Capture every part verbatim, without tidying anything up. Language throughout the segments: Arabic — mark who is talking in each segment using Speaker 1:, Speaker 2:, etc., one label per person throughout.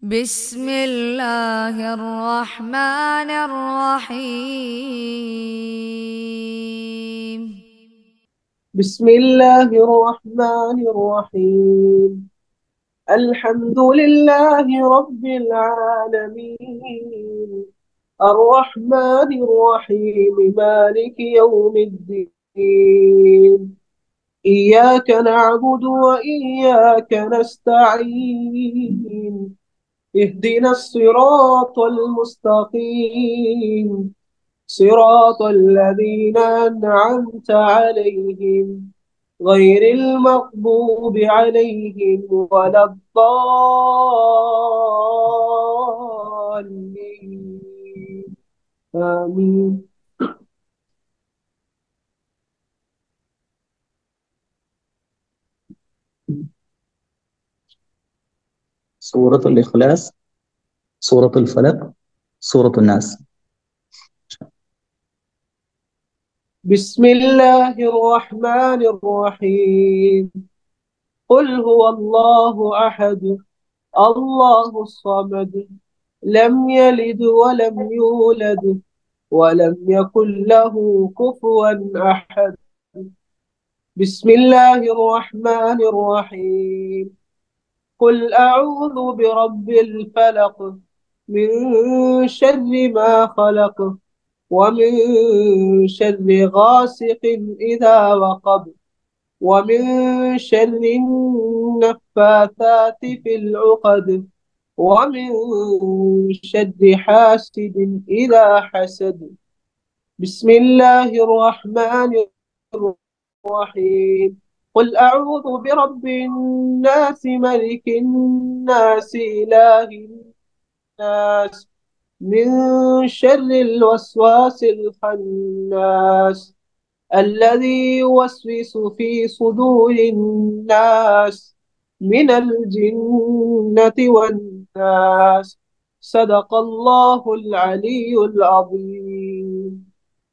Speaker 1: بسم الله الرحمن الرحيم.
Speaker 2: بسم الله الرحمن الرحيم. الحمد لله رب العالمين، الرحمن الرحيم، مالك يوم الدين. إياك نعبد وإياك نستعين، اهدنا الصراط المستقيم، صراط الذين أنعمت عليهم غير المغضوب عليهم ولا الضالين. آمين.
Speaker 3: سورة الإخلاص، سورة الفلق، سورة الناس.
Speaker 2: بسم الله الرحمن الرحيم. قل هو الله أحد، الله الصمد، لم يلد ولم يولد ولم يكن له كفوا أحد. بسم الله الرحمن الرحيم. قل أعوذ برب الفلق، من شر ما خلق، ومن شر غاسق إذا وقب، ومن شر النفاثات في العقد، ومن شر حاسد إذا حسد. بسم الله الرحمن الرحيم. قل أعوذ برب الناس، ملك الناس، إله الناس، من شر الوسواس الخناس، الذي يوسوس في صدور الناس من الجنة والناس. صدق الله العلي العظيم.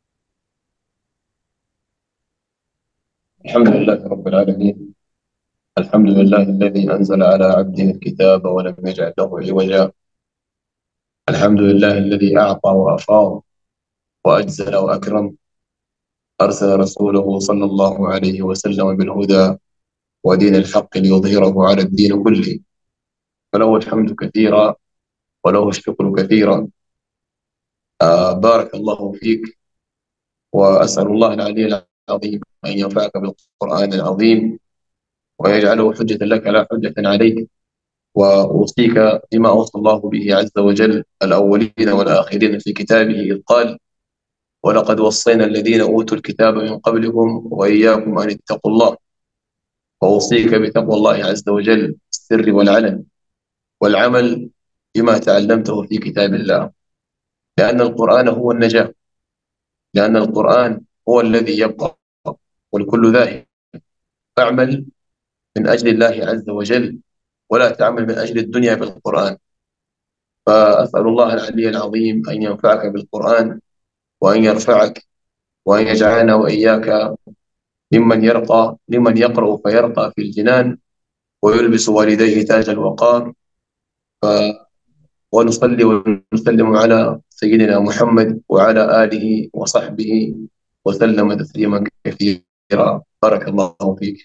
Speaker 4: الحمد لله رب العالمين. الحمد لله الذي أنزل على عبده الكتاب ولم يجعل له عوجا. الحمد لله الذي أعطى وأفاض وأجزل وأكرم. أرسل رسوله صلى الله عليه وسلم بالهدى ودين الحق ليظهره على الدين كله، فله الحمد كثيرا وله الشكر كثيرا. آه بارك الله فيك، وأسأل الله العلي العظيم أن ينفعك بالقرآن العظيم ويجعله حجة لك لا حجة عليك. وأوصيك بما أوصى الله به عز وجل الأولين والآخرين في كتابه، إذ قال: ولقد وصينا الذين أوتوا الكتاب من قبلكم وإياكم أن اتقوا الله. وأوصيك بتقوى الله عز وجل في السر والعلن، والعمل بما تعلمته في كتاب الله، لأن القرآن هو النجاة، لأن القرآن هو الذي يبقى والكل ذاهب. فاعمل من أجل الله عز وجل، ولا تعمل من أجل الدنيا بالقرآن. فأسأل الله العلي العظيم أن ينفعك بالقرآن، وأن يرفعك، وأن يجعلنا وإياك ممن يرقى ممن يقرأ فيرقى في الجنان، ويلبس والديه تاج الوقار. ف... ونصلي ونسلم على سيدنا محمد وعلى آله وصحبه وسلم تسليما كثيرا. بارك الله فيك.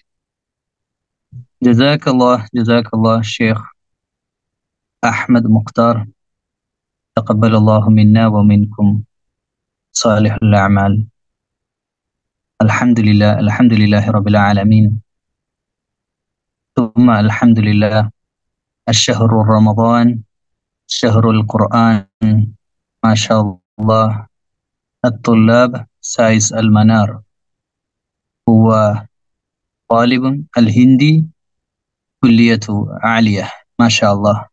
Speaker 3: جزاك الله جزاك الله الشيخ أحمد مختار، تقبل الله منا ومنكم صالح الأعمال. الحمد لله الحمد لله رب العالمين، ثم الحمد لله. الشهر رمضان، شهر القرآن، ما شاء الله. الطلاب سايس المنار هو طالب الهندي، كلية عالية، ما شاء الله.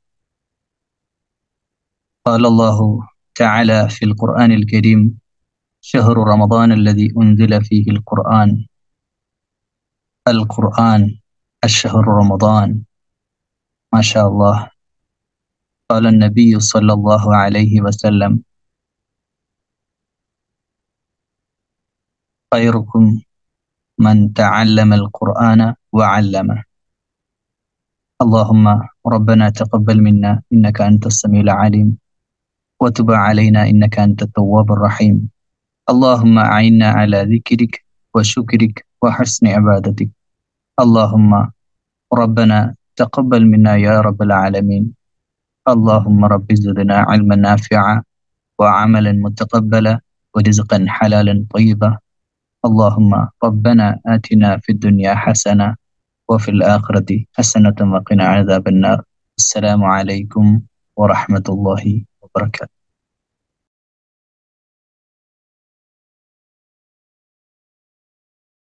Speaker 3: قال الله تعالى في القرآن الكريم: شهر رمضان الذي أنزل فيه القرآن. القرآن الشهر رمضان، ما شاء الله. قال النبي صلى الله عليه وسلم: خيركم من تعلم القرآن وعلمه. اللهم ربنا تقبل منا إنك أنت السميع العليم وتب علينا إنك أنت التواب الرحيم. اللهم أعنا على ذكرك وشكرك وحسن عبادتك. اللهم ربنا تقبل منا يا رب العالمين. اللهم رب زدنا علما نافعا وعملا متقبلا ورزقا حلالا طيبا. اللهم ربنا آتنا في الدنيا حسنة وفي الآخرة حسنة وقنا عذاب النار. السلام عليكم ورحمة الله وبركاته.